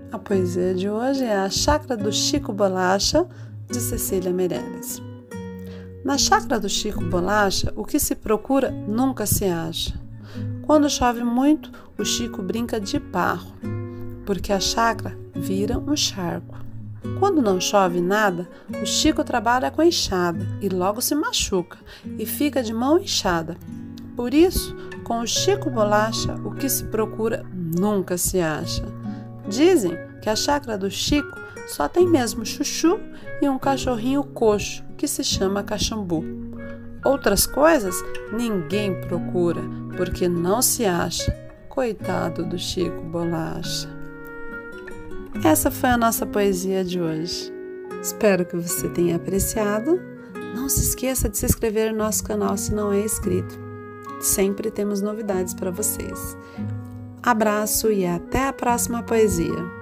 A poesia de hoje é A Chácara do Chico Bolacha, de Cecília Meirelles. Na chácara do Chico Bolacha, o que se procura nunca se acha. Quando chove muito, o Chico brinca de barro, porque a chácara vira um charco. Quando não chove nada, o Chico trabalha com a enxada e logo se machuca e fica de mão inchada. Por isso, com o Chico Bolacha, o que se procura nunca se acha. Dizem que a chácara do Chico só tem mesmo chuchu e um cachorrinho coxo, que se chama Caxambu. Outras coisas ninguém procura, porque não se acha. Coitado do Chico Bolacha. Essa foi a nossa poesia de hoje. Espero que você tenha apreciado. Não se esqueça de se inscrever no nosso canal se não é inscrito. Sempre temos novidades para vocês. Abraço e até a próxima poesia.